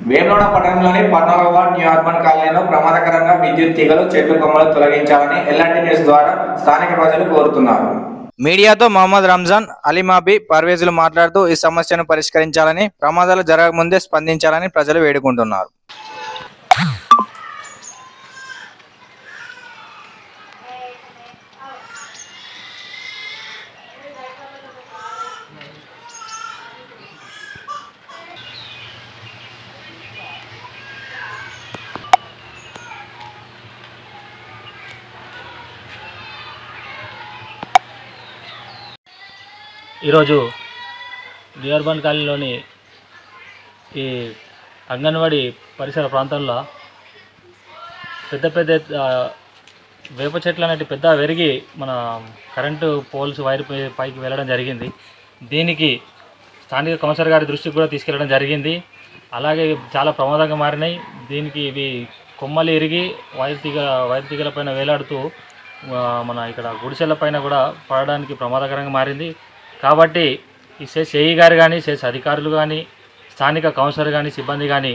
వేములవాడ పట్టణంలోని 14వ ward new urban కాలనీలో ప్రమాదకరంగా విద్యుత్ తీగలు చెట్లు కొమ్మలు తొలగించాలని ఎల్ఎన్టీ న్యూస్ ద్వారా స్థానిక ప్రజలు కోరుతున్నారు. మీడియాతో మహమ్మద్ రంజాన్, అలీమాబీ, పర్వేజులు మాట్లాడుతూ ఈ సమస్యను పరిష్కరించాలని, ప్రమాదాలు జరగకముందే స్పందించాలని ప్రజలు వేడుకుంటున్నారు. ఈరోజు న్యూ అర్బన్ కాలనీలోని ఈ అంగన్వాడీ పరిసర ప్రాంతాల్లో పెద్ద వేప చెట్లు అనేవి పెద్ద పెరిగి మన కరెంటు పోల్స్ వైర్ పైకి వెళ్ళడం జరిగింది. దీనికి స్థానిక కౌన్సిలర్ గారి దృష్టికి కూడా తీసుకెళ్ళడం జరిగింది. అలాగే చాలా ప్రమాదంగా మారినాయి. దీనికి ఇవి కొమ్మలు ఇరిగి వైర్ తీగల పైన వేలాడుతూ మన ఇక్కడ గుడిసెల పైన కూడా పడడానికి ప్రమాదకరంగా మారింది. కాబట్టి ఈ సెస్ ఏఈ గారు కానీ, సెస్ అధికారులు కానీ, స్థానిక కౌన్సిలర్ కానీ, సిబ్బంది కానీ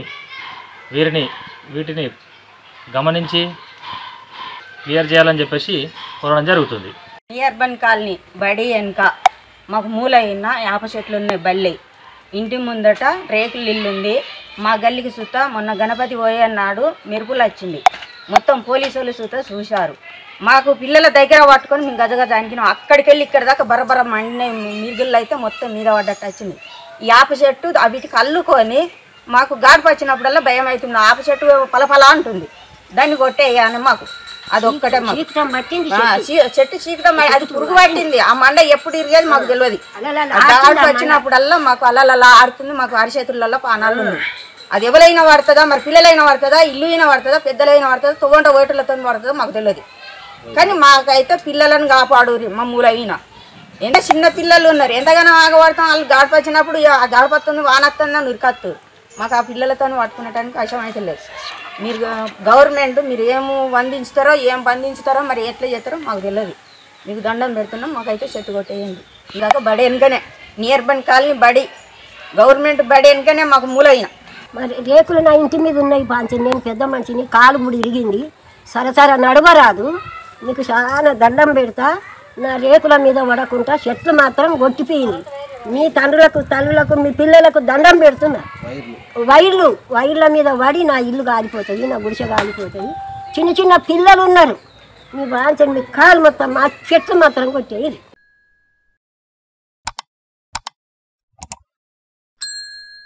వీటిని గమనించి క్లియర్ చేయాలని చెప్పేసి కోరడం జరుగుతుంది. న్యూ అర్బన్ కాలనీ బడి వెనుక మాకు మూల అయిన యాప చెట్లు ఉన్నాయి. బల్లి ఇంటి ముందట రేకుల ఇల్లు ఉంది. మా గల్లికి సుత మొన్న గణపతి పోయన్నాడు మెరుపులు వచ్చింది. మొత్తం పోలీసులు సుత చూశారు. మాకు పిల్లల దగ్గర పట్టుకొని మేము గజగజ అనికినాం. అక్కడికి వెళ్ళి ఇక్కడ దాకా బరబర మండిన మిరుగుళ్ళు అయితే మొత్తం మీద పడ్డట్టు వచ్చింది. ఈ ఆప చెట్టు వీటికి అల్లుకొని మాకు గాడుపు వచ్చినప్పుడల్లా భయం అవుతుంది. ఆప చెట్టు పలపలా అంటుంది. దాన్ని కొట్టేయాలని మాకు అది ఒక్కటే చెట్టు చీకటం అది పురుగు పట్టింది. ఆ మండ ఎప్పుడు ఇరిగేది మాకు తెలియదు. గాడుపు వచ్చినప్పుడల్లా మాకు అలా ఆడుతుంది. మాకు అరిచేతులలో పానాలు ఉంది. అది ఎవరైనా పడుతుందా, మరి పిల్లలైనా పడుతుందా, ఇల్లు అయినా పడుతుందా, పెద్దలైనా పడుతుందా, తొగంట ఓటులతో పడుతుందో మాకు తెలియదు. కానీ మాకైతే పిల్లలను కాపాడు మమ్మూలైనా ఎంత చిన్న పిల్లలు ఉన్నారు. ఎంతగానో ఆగపడతాం. వాళ్ళు గాడిప వచ్చినప్పుడు ఆ గాడిపత్తుంది వానత్తుందని ఉరికత్తు. మాకు ఆ పిల్లలతో పట్టుకునేటానికి కష్టం అయితే లేదు. మీరు గవర్నమెంట్ మీరు ఏం బంధించుతారో మరి ఎట్లా చేస్తారో మాకు తెలియదు. మీకు దండం పెడుతున్నాం. మాకైతే చెట్టు కొట్టేయండి. ఇలాగ బడి వెనుకనే న్యూ అర్బన్ కాలనీ బడి గవర్నమెంట్ బడి వెనుకనే మాకు మూలైన మరి రేకులు నా ఇంటి మీద ఉన్నాయి. పాంచి నేను పెద్ద మనిషిని, కాలు ముడి ఇరిగింది. సరసర నడవరాదు. నీకు చాలా దండం పెడతా. నా రేకుల మీద పడకుండా చెట్లు మాత్రం కొట్టిపోయింది. మీ తల్లులకు మీ పిల్లలకు దండం పెడుతున్నా. వైర్ల మీద పడి నా ఇల్లు కాలిపోతుంది, నా గుడిసె కాలిపోతుంది. చిన్న పిల్లలు ఉన్నారు. మీ బాగా మీ కాలు మొత్తం మా చెట్లు మాత్రం కొట్టేది.